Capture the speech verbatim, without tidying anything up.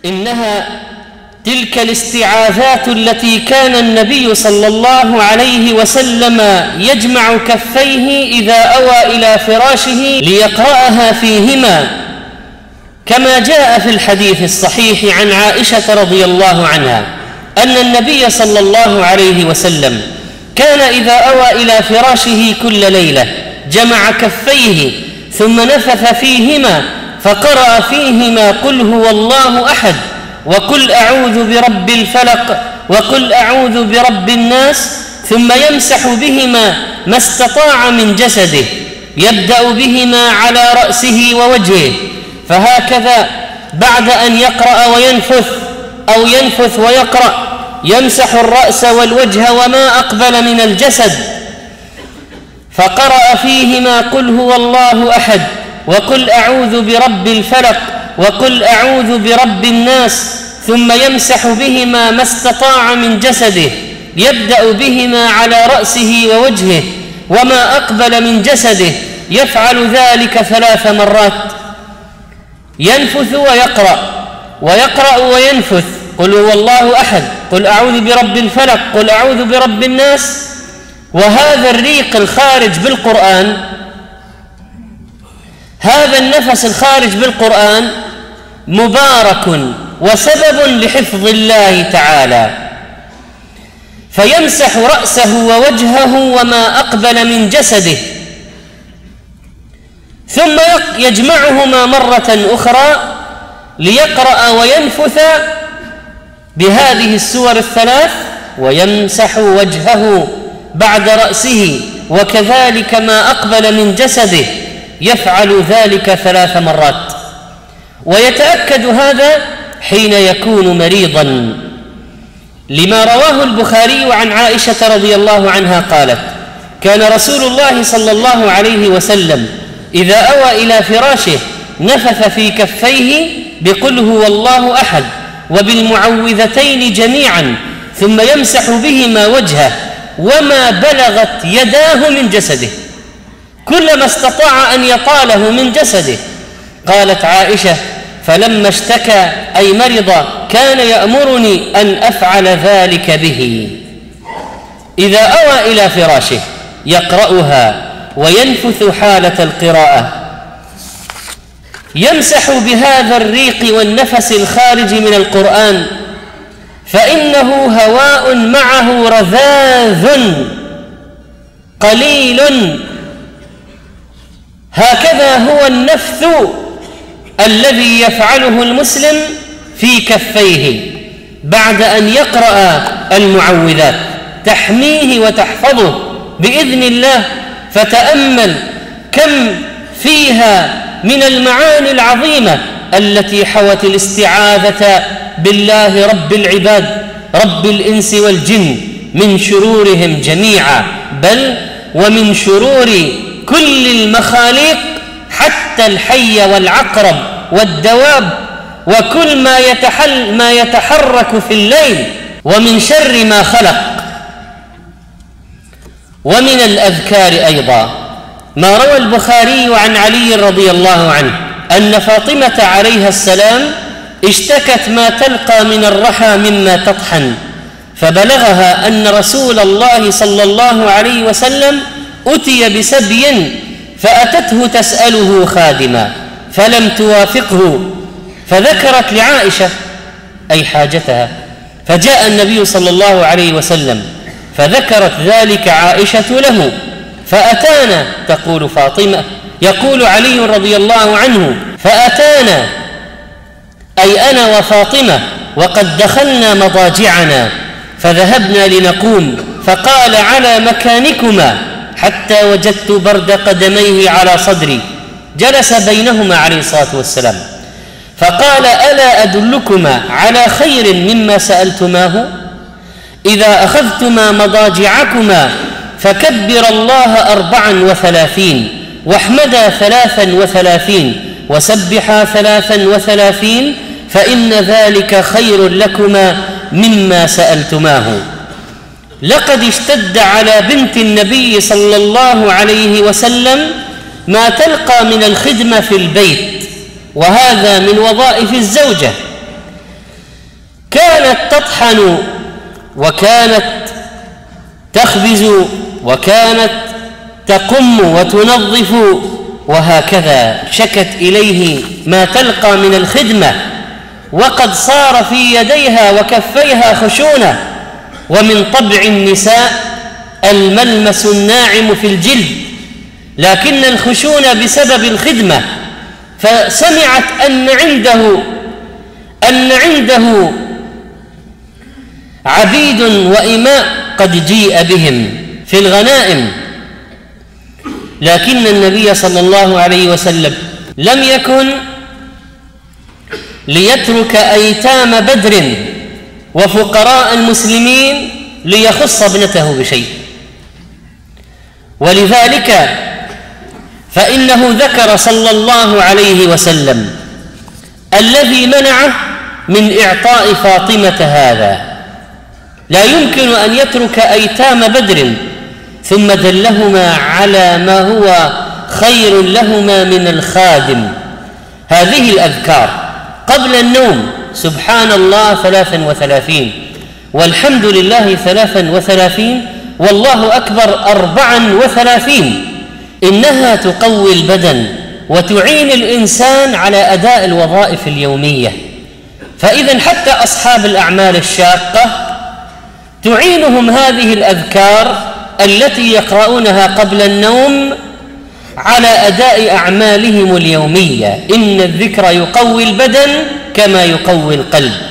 إنها تلك الاستعاذات التي كان النبي صلى الله عليه وسلم يجمع كفيه إذا أوى إلى فراشه ليقرأها فيهما، كما جاء في الحديث الصحيح عن عائشة رضي الله عنها أن النبي صلى الله عليه وسلم كان إذا أوى إلى فراشه كل ليلة جمع كفيه ثم نفث فيهما فقرأ فيهما قل هو الله أحد وقل أعوذ برب الفلق وقل أعوذ برب الناس، ثم يمسح بهما ما استطاع من جسده، يبدأ بهما على رأسه ووجهه، فهكذا بعد أن يقرأ وينفث أو ينفث ويقرأ يمسح الرأس والوجه وما أقبل من الجسد، فقرأ فيهما قل هو الله أحد وقل أعوذ برب الفلق وقل أعوذ برب الناس، ثم يمسح بهما ما استطاع من جسده، يبدأ بهما على رأسه ووجهه وما أقبل من جسده، يفعل ذلك ثلاث مرات، ينفث ويقرأ ويقرأ وينفث قل هو الله أحد قل أعوذ برب الفلق قل أعوذ برب الناس. وهذا الريق الخارج بالقرآن، هذا النفس الخارج بالقرآن مبارك وسبب لحفظ الله تعالى، فيمسح رأسه ووجهه وما أقبل من جسده، ثم يجمعهما مرة أخرى ليقرأ وينفث بهذه السور الثلاث، ويمسح وجهه بعد رأسه وكذلك ما أقبل من جسده، يفعل ذلك ثلاث مرات. ويتأكد هذا حين يكون مريضا، لما رواه البخاري عن عائشة رضي الله عنها قالت: كان رسول الله صلى الله عليه وسلم إذا أوى إلى فراشه نفث في كفيه بقل هو الله أحد وبالمعوذتين جميعا، ثم يمسح بهما وجهه وما بلغت يداه من جسده، كلما استطاع أن يطاله من جسده. قالت عائشة: فلما اشتكى أي مرض كان يأمرني أن أفعل ذلك به. إذا أوى إلى فراشه يقرأها وينفث حالة القراءة، يمسح بهذا الريق والنفس الخارج من القرآن، فإنه هواء معه رذاذ قليل، هكذا هو النفث الذي يفعله المسلم في كفيه بعد أن يقرأ المعوذات، تحميه وتحفظه بإذن الله. فتأمل كم فيها من المعاني العظيمة التي حوت الاستعاذة بالله رب العباد رب الإنس والجن من شرورهم جميعا، بل ومن شرور كل المخاليق حتى الحي والعقرب والدواب وكل ما يتحل ما يتحرك في الليل، ومن شر ما خلق. ومن الأذكار أيضا ما روى البخاري عن علي رضي الله عنه أن فاطمة عليها السلام اشتكت ما تلقى من الرحى مما تطحن، فبلغها أن رسول الله صلى الله عليه وسلم أتي بسبي فأتته تسأله خادما فلم توافقه، فذكرت لعائشة أي حاجتها، فجاء النبي صلى الله عليه وسلم فذكرت ذلك عائشة له، فأتانا تقول فاطمة يقول علي رضي الله عنه: فأتانا أي أنا وفاطمة وقد دخلنا مضاجعنا فذهبنا لنقوم، فقال: على مكانكما حتى وجدت برد قدميه على صدري، جلس بينهما عليه الصلاة والسلام فقال: ألا أدلكما على خير مما سألتماه؟ إذا أخذتما مضاجعكما فكبر الله أربعا وثلاثين واحمدا ثلاثا وثلاثين وسبحا ثلاثا وثلاثين، فإن ذلك خير لكما مما سألتماه. لقد اشتد على بنت النبي صلى الله عليه وسلم ما تلقى من الخدمة في البيت، وهذا من وظائف الزوجة، كانت تطحن وكانت تخبز وكانت تقم وتنظف، وهكذا شكت إليه ما تلقى من الخدمة، وقد صار في يديها وكفيها خشونة. ومن طبع النساء الملمس الناعم في الجلد، لكن الخشونة بسبب الخدمة، فسمعت أن عنده أن عنده عبيد وإماء قد جيء بهم في الغنائم، لكن النبي صلى الله عليه وسلم لم يكن ليترك أيتام بدر وفقراء المسلمين ليخص ابنته بشيء، ولذلك فإنه ذكر صلى الله عليه وسلم الذي منعه من إعطاء فاطمة هذا. لا يمكن أن يترك أيتام بدر ثم دلهما على ما هو خير لهما من الخادم. هذه الأذكار قبل النوم: سبحان الله ثلاثا وثلاثين، والحمد لله ثلاثا وثلاثين، والله أكبر أربعا وثلاثين. إنها تقوي البدن وتعين الإنسان على أداء الوظائف اليومية. فإذا حتى أصحاب الأعمال الشاقة تعينهم هذه الأذكار التي يقرؤونها قبل النوم على أداء أعمالهم اليومية. إن الذكر يقوي البدن كما يقوي القلب.